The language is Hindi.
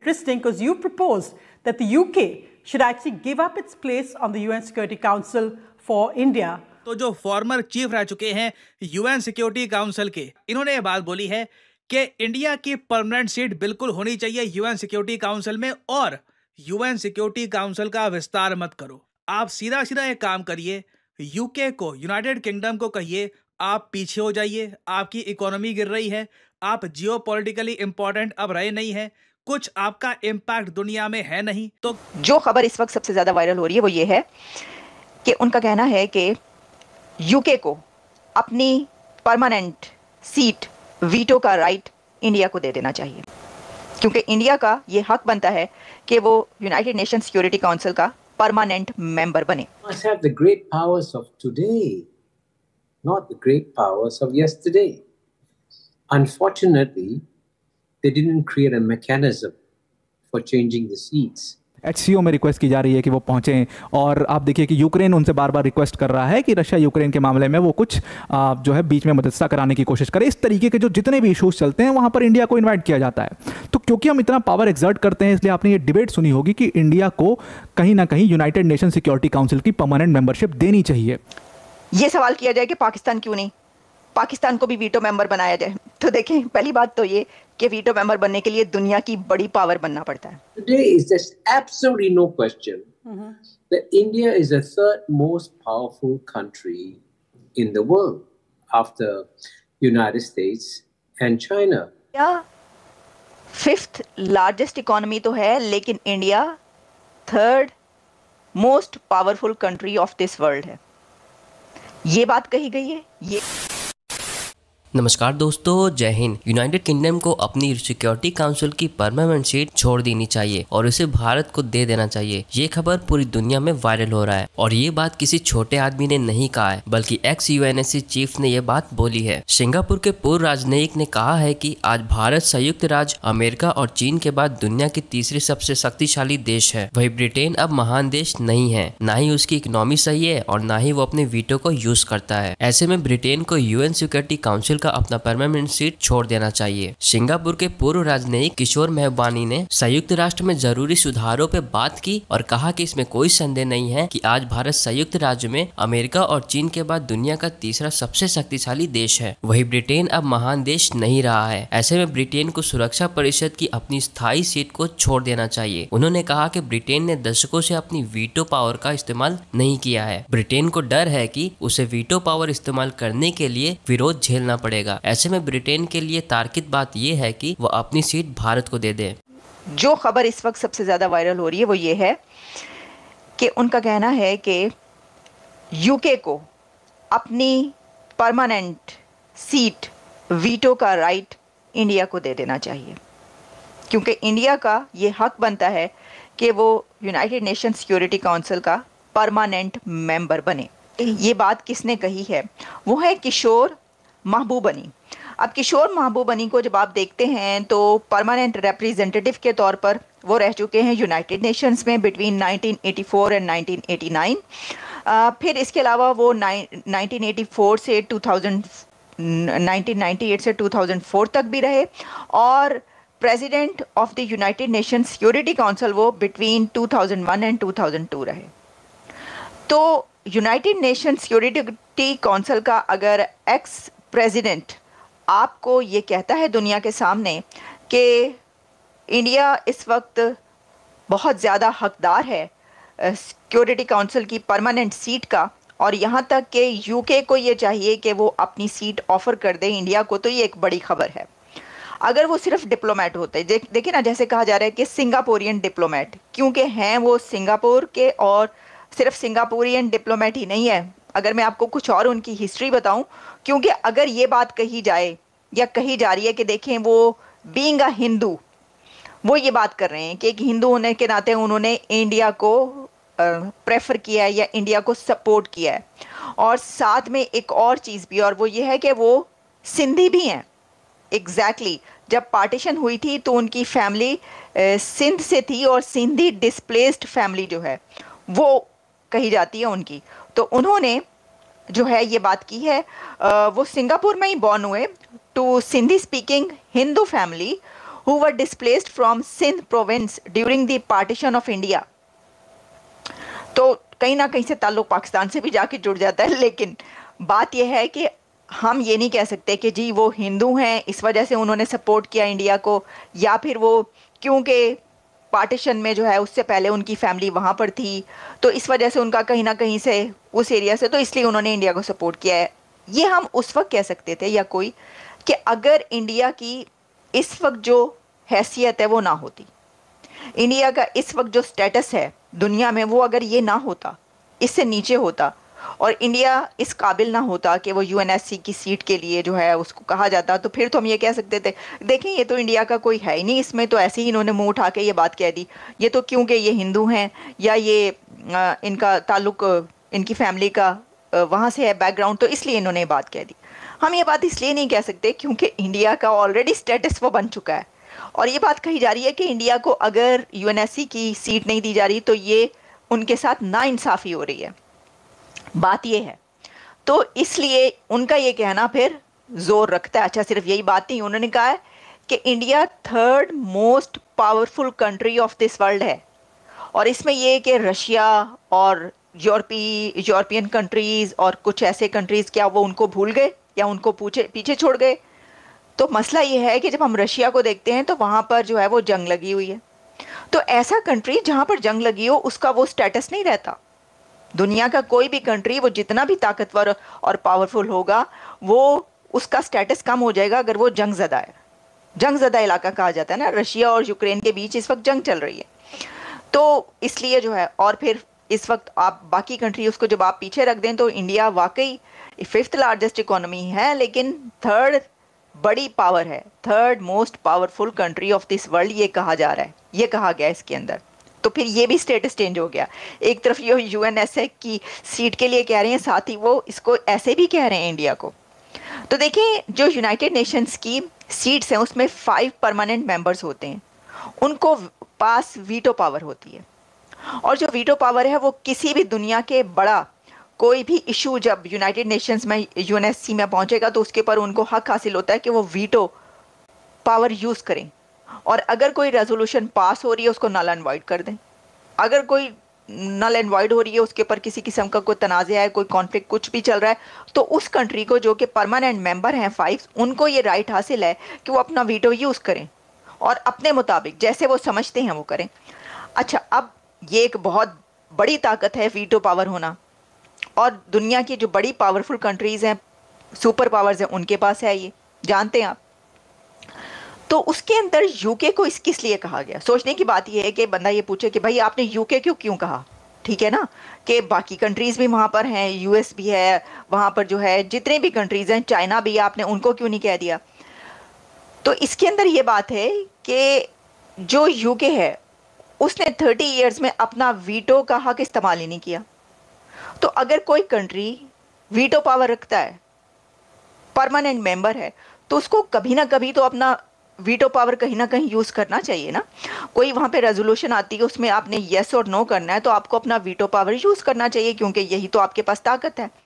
interesting because you proposed that the UK should actually give up its place on the UN Security Council for India. तो जो फॉर्मर चीफ रह चुके हैं यूएन सिक्योरिटी काउंसिल के, इन्होंने ये बात बोली है कि इंडिया की परमानेंट सीट बिल्कुल होनी चाहिए यूएन सिक्योरिटी काउंसिल में, और यूएन सिक्योरिटी काउंसिल का विस्तार मत करो। आप सीधा सीधा एक काम करिए, यूके को, यूनाइटेड किंगडम को कहिए आप पीछे हो जाइए, आपकी इकोनॉमी गिर रही है, आप जियोपॉलिटिकली इंपॉर्टेंट अब रहे नहीं है, कुछ आपका इम्पैक्ट दुनिया में है नहीं। तो जो खबर इस वक्त सबसे ज्यादा वायरल हो रही है वो ये है कि उनका कहना है कि यूके को अपनी परमानेंट सीट वीटो का राइट इंडिया को दे देना चाहिए, क्योंकि इंडिया का ये हक बनता है कि वो यूनाइटेड नेशन सिक्योरिटी काउंसिल का परमानेंट मेंबर बने। Must have the great powers of today, not the great powers of yesterday. Unfortunately, they didn't create a mechanism for changing the seats. HCO में रिक्वेस्ट की जा रही है कि वो पहुंचें, और आप देखिए कि यूक्रेन उनसे बार बार रिक्वेस्ट कर रहा है कि रशिया यूक्रेन के मामले में वो कुछ जो है बीच में मध्यस्थता कराने की कोशिश करे। इस तरीके के जो जितने भी इश्यूज चलते हैं वहां पर इंडिया को इनवाइट किया जाता है। तो क्योंकि हम इतना पावर एक्सर्ट करते हैं, इसलिए आपने ये डिबेट सुनी होगी कि इंडिया को कहीं ना कहीं यूनाइटेड नेशन सिक्योरिटी काउंसिल की परमानेंट मेंबरशिप देनी चाहिए। ये सवाल किया जाए कि पाकिस्तान क्यों नहीं, पाकिस्तान को भी वीटो मेंबर बनाया जाए। तो देखें, पहली बात तो ये कि वीटो मेंबर बनने के लिए दुनिया की बड़ी पावर बनना पड़ता है। Today is there's absolutely no question that India is the third most powerful country in the world after United States and China. India fifth largest economy तो है, लेकिन India third most powerful country of this world है। ये बात कही गई है। ये नमस्कार दोस्तों, जय हिंद। यूनाइटेड किंगडम को अपनी सिक्योरिटी काउंसिल की परमानेंट सीट छोड़ देनी चाहिए और इसे भारत को दे देना चाहिए। ये खबर पूरी दुनिया में वायरल हो रहा है, और ये बात किसी छोटे आदमी ने नहीं कहा है, बल्कि एक्स यूएनएससी चीफ ने यह बात बोली है। सिंगापुर के पूर्व राजनयिक ने कहा है कि आज भारत संयुक्त राज्य अमेरिका और चीन के बाद दुनिया की तीसरी सबसे शक्तिशाली देश है। वही ब्रिटेन अब महान देश नहीं है, ना ही उसकी इकोनॉमी सही है और ना ही वो अपने वीटो को यूज करता है। ऐसे में ब्रिटेन को यूएन सिक्योरिटी काउंसिल का अपना परमानेंट सीट छोड़ देना चाहिए। सिंगापुर के पूर्व राजनयिक किशोर महबानी ने संयुक्त राष्ट्र में जरूरी सुधारों पे बात की और कहा कि इसमें कोई संदेह नहीं है कि आज भारत संयुक्त राज्य में अमेरिका और चीन के बाद दुनिया का तीसरा सबसे शक्तिशाली देश है। वही ब्रिटेन अब महान देश नहीं रहा है। ऐसे में ब्रिटेन को सुरक्षा परिषद की अपनी स्थायी सीट को छोड़ देना चाहिए। उन्होंने कहा कि ब्रिटेन ने दशकों से अपनी वीटो पावर का इस्तेमाल नहीं किया है। ब्रिटेन को डर है कि उसे वीटो पावर इस्तेमाल करने के लिए विरोध झेलना पड़ेगा। ऐसे में ब्रिटेन के लिए तार्किक बात यह है कि वह अपनी सीट भारत को दे दे। जो खबर इस वक्त सबसे ज्यादा वायरल हो रही है वो ये है कि उनका कहना है कि यूके को अपनी परमानेंट सीट वीटो का राइट इंडिया को दे देना चाहिए, क्योंकि इंडिया का ये हक बनता है कि वो यूनाइटेड नेशन सिक्योरिटी काउंसिल का परमानेंट मेंबर बने। ये बात किसने कही है? वो है किशोर महबूबनी। अब किशोर महबूबनी को जब आप देखते हैं तो परमानेंट रिप्रेजेंटेटिव के तौर पर वो रह चुके हैं यूनाइटेड नेशंस में बिटवीन 1984 एंड 1989। फिर इसके अलावा वो 1984 से 1998 से 2004 तक भी रहे, और president of the united nation security council वो बिटवीन 2001 एंड 2002 रहे। तो यूनाइटेड नेशन सिक्योरिटी काउंसिल का अगर एक्स प्रेसिडेंट आपको ये कहता है दुनिया के सामने कि इंडिया इस वक्त बहुत ज़्यादा हकदार है सिक्योरिटी काउंसिल की परमानेंट सीट का, और यहाँ तक कि यूके को ये चाहिए कि वो अपनी सीट ऑफ़र कर दे इंडिया को, तो ये एक बड़ी खबर है। अगर वो सिर्फ डिप्लोमेट होते, देखिए ना, जैसे कहा जा रहा है कि सिंगापुरियन डिप्लोमेट, क्योंकि हैं वो सिंगापुर के, और सिर्फ सिंगापुरियन डिप्लोमेट ही नहीं है। अगर मैं आपको कुछ और उनकी हिस्ट्री बताऊं, क्योंकि अगर ये बात कही जाए या कही जा रही है कि देखें वो बीइंग अ हिंदू, वो ये बात कर रहे हैं कि एक हिंदू होने के नाते उन्होंने इंडिया को प्रेफर किया है या इंडिया को सपोर्ट किया है, और साथ में एक और चीज़ भी, और वो ये है कि वो सिंधी भी हैं। एग्जैक्टली जब पार्टीशन हुई थी तो उनकी फैमिली सिंध से थी, और सिंधी डिस्प्लेस्ड फैमिली जो है वो कही जाती है उनकी। तो उन्होंने जो है ये बात की है, वो सिंगापुर में ही बॉर्न हुए to Sindhi speaking Hindu family, who were displaced from Sindh province during the partition of India. तो कहीं ना कहीं से ताल्लुक पाकिस्तान से भी जाके जुड़ जाता है, लेकिन बात यह है कि हम ये नहीं कह सकते कि जी वो हिंदू हैं इस वजह से उन्होंने सपोर्ट किया इंडिया को, या फिर वो क्योंकि पार्टीशन में जो है उससे पहले उनकी फैमिली वहाँ पर थी तो इस वजह से उनका कहीं ना कहीं से उस एरिया से, तो इसलिए उन्होंने इंडिया को सपोर्ट किया है। ये हम उस वक्त कह सकते थे या कोई कि अगर इंडिया की इस वक्त जो हैसियत है वो ना होती, इंडिया का इस वक्त जो स्टेटस है दुनिया में वो अगर ये ना होता, इससे नीचे होता और इंडिया इस काबिल ना होता कि वो यूएनएससी की सीट के लिए जो है उसको कहा जाता, तो फिर तो हम ये कह सकते थे देखें ये तो इंडिया का कोई है ही नहीं, इसमें तो ऐसे ही इन्होंने मुंह उठा के ये बात कह दी, ये तो क्योंकि ये हिंदू हैं या ये इनका ताल्लुक इनकी फैमिली का वहाँ से है बैकग्राउंड, तो इसलिए इन्होंने ये बात कह दी। हम ये बात इसलिए नहीं कह सकते क्योंकि इंडिया का ऑलरेडी स्टेटस वो बन चुका है और ये बात कही जा रही है कि इंडिया को अगर यूएनएससी की सीट नहीं दी जा रही तो ये उनके साथ नाइंसाफ़ी हो रही है, बात ये है। तो इसलिए उनका ये कहना फिर जोर रखता है। अच्छा, सिर्फ यही बात नहीं, उन्होंने कहा है कि India 3rd most powerful country of this world है और इसमें ये कि रशिया और यूरोपियन कंट्रीज़ और कुछ ऐसे कंट्रीज़ क्या वो उनको भूल गए या उनको पीछे छोड़ गए। तो मसला ये है कि जब हम रशिया को देखते हैं तो वहाँ पर जो है वो जंग लगी हुई है, तो ऐसा कंट्री जहाँ पर जंग लगी हो उसका वो स्टेटस नहीं रहता। दुनिया का कोई भी कंट्री वो जितना भी ताकतवर और पावरफुल होगा वो उसका स्टेटस कम हो जाएगा अगर वो जंगज़दा है। जंगज़दा इलाका कहा जाता है ना, रशिया और यूक्रेन के बीच इस वक्त जंग चल रही है, तो इसलिए जो है और फिर इस वक्त आप बाकी कंट्री उसको जब आप पीछे रख दें तो इंडिया वाकई 5th लार्जेस्ट इकोनॉमी है लेकिन 3rd बड़ी पावर है, 3rd most powerful country of this world ये कहा जा रहा है, ये कहा गया इसके अंदर। तो फिर ये भी स्टेटस चेंज हो गया, एक तरफ ये यूएनएसए की सीट के लिए कह रहे हैं, साथ ही वो इसको ऐसे भी कह रहे हैं इंडिया को। तो देखें जो यूनाइटेड नेशंस की सीट्स हैं उसमें 5 परमानेंट मेंबर्स होते हैं, उनको पास वीटो पावर होती है और जो वीटो पावर है वो किसी भी दुनिया के बड़ा कोई भी इशू जब यूनाइटेड नेशंस में यूएनएससी में पहुंचेगा तो उसके पर उनको हक हासिल होता है कि वो वीटो पावर यूज़ करें और अगर कोई रेजोल्यूशन पास हो रही है उसको नल एंड वॉइड कर दें। अगर कोई नल एंड वॉइड हो रही है उसके ऊपर किसी किस्म का कोई तनाज़ा है, कोई कॉन्फ्लिक्ट कुछ भी चल रहा है, तो उस कंट्री को जो कि परमानेंट मेंबर हैं 5 उनको ये राइट हासिल है कि वो अपना वीटो यूज़ करें और अपने मुताबिक जैसे वो समझते हैं वो करें। अच्छा, अब ये एक बहुत बड़ी ताकत है वीटो पावर होना और दुनिया की जो बड़ी पावरफुल कंट्रीज़ हैं, सुपर पावर्स हैं, उनके पास है, ये जानते हैं आप। तो उसके अंदर यूके को किस लिए कहा गया? सोचने की बात यह है कि बंदा ये पूछे कि भाई आपने यूके क्यों कहा, ठीक है ना, कि बाकी कंट्रीज़ भी वहाँ पर हैं, यूएस भी है वहाँ पर, जो है जितने भी कंट्रीज़ हैं, चाइना भी, आपने उनको क्यों नहीं कह दिया? तो इसके अंदर ये बात है कि जो यूके है उसने 30 ईयर्स में अपना वीटो का हक इस्तेमाल ही नहीं किया। तो अगर कोई कंट्री वीटो पावर रखता है, परमानेंट मेंबर है, तो उसको कभी ना कभी तो अपना वीटो पावर कहीं ना कहीं यूज़ करना चाहिए ना। कोई वहाँ पे रेजोल्यूशन आती है उसमें आपने येस और नो करना है तो आपको अपना वीटो पावर यूज़ करना चाहिए क्योंकि यही तो आपके पास ताकत है।